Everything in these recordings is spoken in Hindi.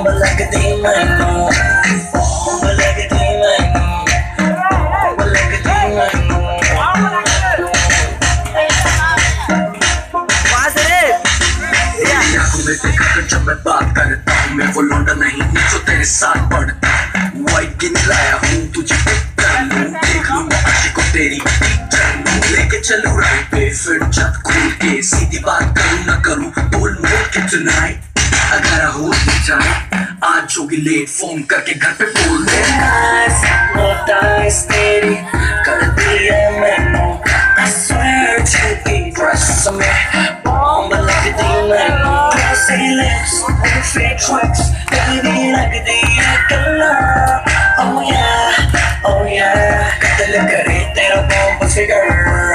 bomb लगदी मैनू, bomb लगदी मैनू, bomb लगदी मैनू। आंखों में देखा कर जब मैं बात करता हूँ, मैं वो लौंडा नहीं हूँ जो तेरे साथ पढ़ता। वाइट गिन लाया हूँ तुझे पिक कर लूँ, देख लूँ मैं आशिक को तेरी टीचर लूँ। लेके चलूँ राइट पे फिर छत खोल के, सीधी बात करूँ ना करूँ बोल मोड़ के tonight। अगर हो जाए आज होगी लेट, फोन करके घर पे बोल दे। तेरी कर दिया मैनू, I swear झूठी ड्रेस में बॉम्ब लगदी मैनू। Say lips on fake tracks, baby लगदी है कलर। Oh yeah, दिल करे तेरा बॉम्ब फिगर।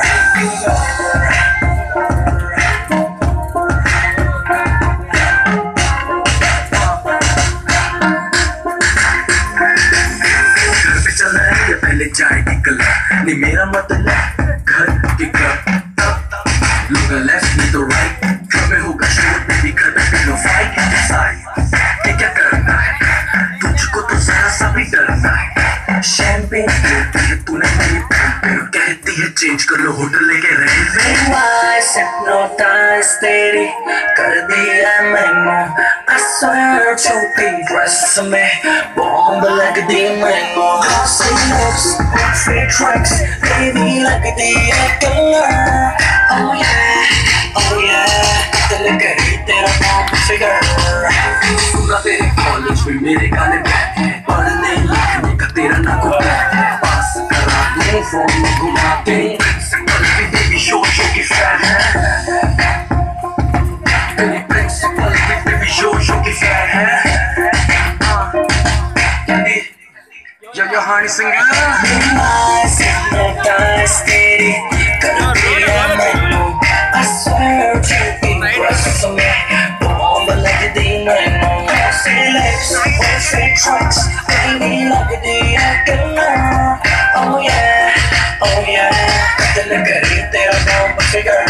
पहले जाएगी कलर नहीं मेरा मतलब घर के क्लब, लूंगा लेफ्ट नहीं तो राइट, घर में होगा शोर बेबी घर पे पिलो फाइट। डिसाइड कि क्या करना है, तुझको तो जरा सा भी डरना है। शैंपेन पीती है तूने मेरी पैंपेन, कहती है चेंज कर लो होटल लेके रेलवे। हिप्नोटाइज तेरी कर दिया मैनू, I swear झूठी ड्रेस में बॉम्ब लगदी मैनू। Say lips on fake tracks, baby लगदी है कलर। Oh yeah, दिल करे तेरा बॉम्ब फिगर। सुना तेरे कॉलेज में मेरे गाने बैठ है, पढ़ने लिखने का तेरा ना को बैठ है। पास करा दूँ फोन में घुमा के, प्रिंसिपल भी बेबी शो की फैन है। तेरी प्रिंसिपल भी बेबी शो की फैन है। Yo, honey singer. Hypnotize तेरी कर दिया मैनू, I swear झूठी ड्रेस में बॉम्ब लगदी मैनू। Say lips on fake tracks, baby लगदी है कलर। Oh yeah, दिल करे तेरा बॉम्ब फिगर।